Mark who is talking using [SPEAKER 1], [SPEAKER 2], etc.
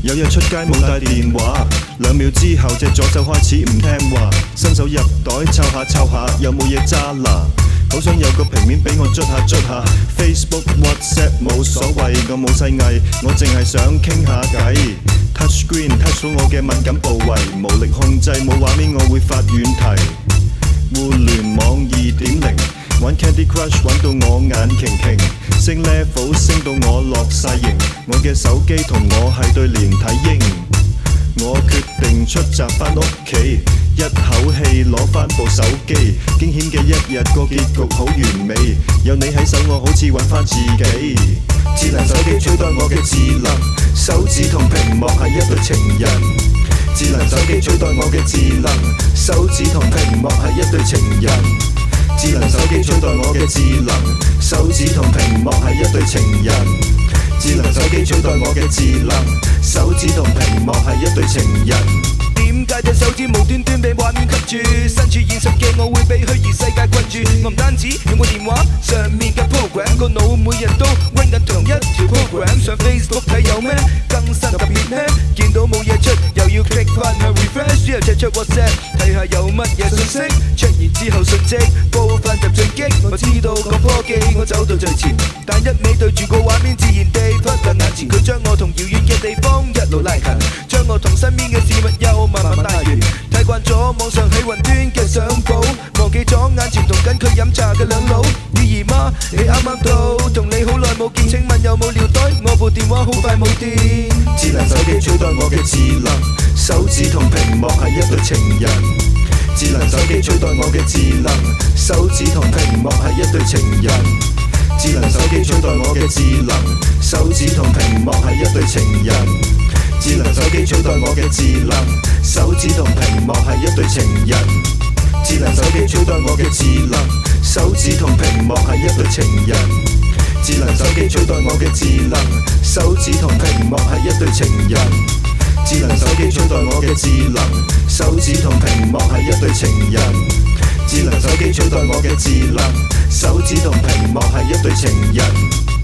[SPEAKER 1] 有日出街冇帶電話，2秒之後隻左手開始唔聽話，伸手入袋抄下抄下，有冇嘢揸拿？好想有個平面俾我捽下捽下 ，Facebook、WhatsApp 冇所謂，我冇細藝，我淨係想傾下偈。Touch screen touch 到我嘅敏感部位，無力控制冇畫面我會發軟蹄。互聯網2.0，玩 Candy Crush 玩到我眼擎擎，升 level 升到我落晒型，我嘅手機同我係對連體嬰。我決定出閘返屋企，一口氣攞返部手機，驚險嘅一日個結局好完美，有你喺手我好似揾返自己。智能手機取代我嘅智能，手指同屏幕係一對情人。智能手機取代我嘅智能，手指同屏幕係一對情人。智能手機取代我嘅智能，手指同屏幕係一對情人。智能手機取代我嘅智能，手指同屏幕係一對情人。點解隻手指無端端被畫面吸住？身處現實嘅我會被虛擬世界困住。我唔單止用個電話上面嘅 program， 個腦每日都 run 緊同一條 program。上 Facebook 睇有咩更新特別呢？見到冇嘢出又要 click 翻去 refresh， 之後 check 出 WhatsApp 睇下有乜嘢信息。check 完之後迅即報翻入進擊。我知道個科技我走到最前，但一味對住個畫面自然地忽略眼前。佢將我同遙遠嘅地方一路拉近，將我同身邊嘅事物又慢慢帶遠。睇慣咗網上喺雲端嘅相簿，忘記咗眼前同緊佢飲茶嘅兩老。姨媽，你啱啱到，同你好耐冇見，請問有冇尿袋？我部電話好快冇電。智能手機取代我嘅智能，手指同屏幕係一對情人。智能手機取代我嘅智能，手指同屏幕係一對情人。智能手機取代我嘅智能，手指同屏幕係一對情人。智能手機取代我嘅智能，手指同屏幕係一對情人。智能手機取代我嘅智能，手指同屏幕係一對情人。智能手機取代我嘅智能，手指同屏幕係一對情人。智能手機取代我嘅智能，手指同屏幕係一對情人。智能手機取代我嘅智能，手指同屏幕係一對情人。